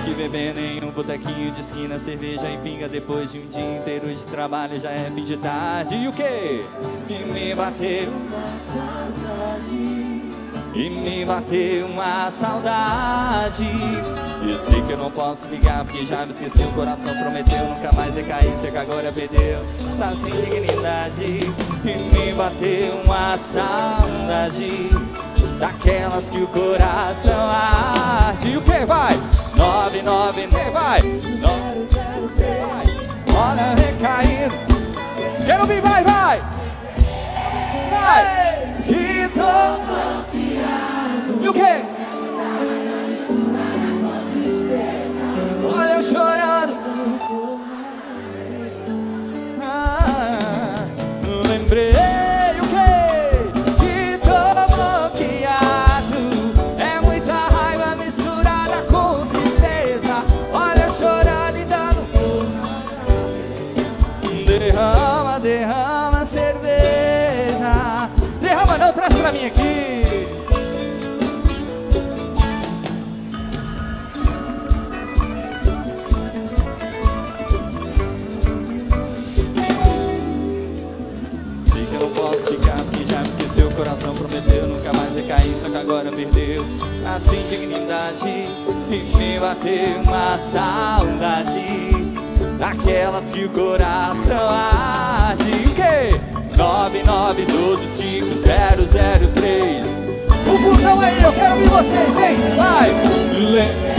que beber nenhum botequinho de esquina, cerveja e pinga. Depois de um dia inteiro de trabalho já é fim de tarde. E o quê? E me bateu uma saudade. E me bateu uma saudade. Eu sei que eu não posso ligar porque já me esqueceu. O coração prometeu nunca mais recair, sei que agora perdeu, tá sem dignidade. E me bateu uma saudade, daquelas que o coração arde. E o que vai? 99, vai 003. Olha recaindo. Quero ouvir, vai, vai. Vai. E tô confiado. E o que? Olha eu chorando. Lembrei o que? Que tô bloqueado. É muita raiva misturada com tristeza. Olha eu chorando e dando. Derrama, derrama cerveja. Derrama não, traz pra mim aqui. Seu coração prometeu nunca mais recair, só que agora perdeu a sua dignidade. E me bateu uma saudade, daquelas que o coração arde. O quê? 99125003. O botão aí, eu quero ouvir vocês, hein? Vai!